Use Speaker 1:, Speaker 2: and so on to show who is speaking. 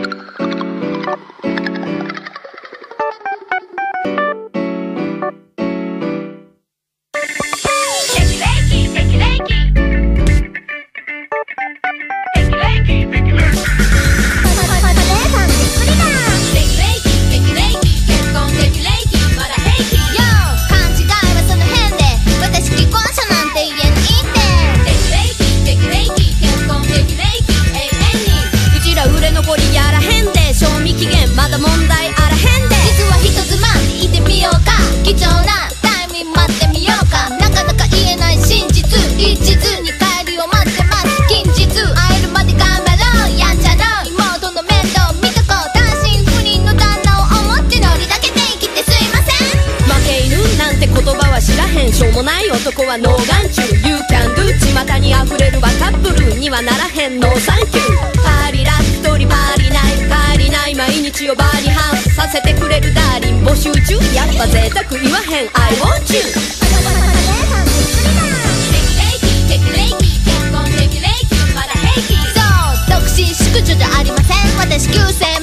Speaker 1: しょうもない男はノー眼中 You can do 巷に溢れるバカップルにはならへんノーサンキュー。パリラ一人パリない毎日をバーにハウスさせてくれるダーリン募集中。やっぱ贅沢言わへん I want you。
Speaker 2: そう独身淑女じゃありません。私旧姓